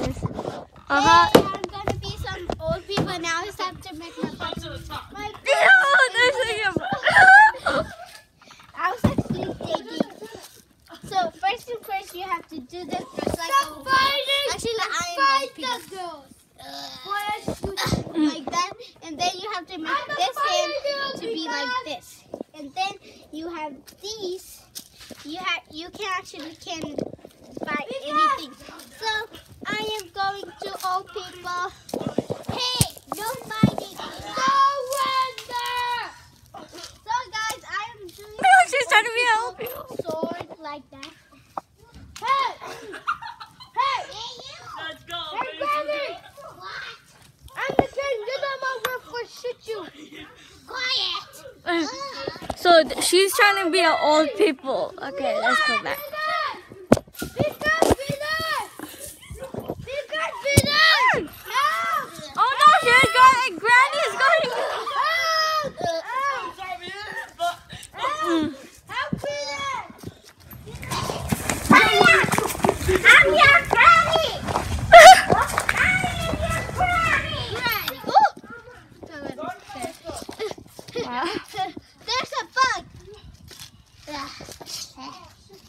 guys. I'm gonna be some old people now. It's time to make my butt. I was actually thinking. So first thing first, you have to do this just like old people. Actually, I am old people. Like that, and then you have to make this hand to be like this, and then you have these. You can buy anything. So I am going to old people. Hey, no fighting. Surrender. So guys, I am doing. No, she's trying to be old people. Sword like that. Hey, hey, Let's go, hey, baby. Granny. What? I'm the king. Get on my roof or shoot you. Quiet. So she's trying to be an old people. Okay, let's go back. Oh no, she's going. Granny is going.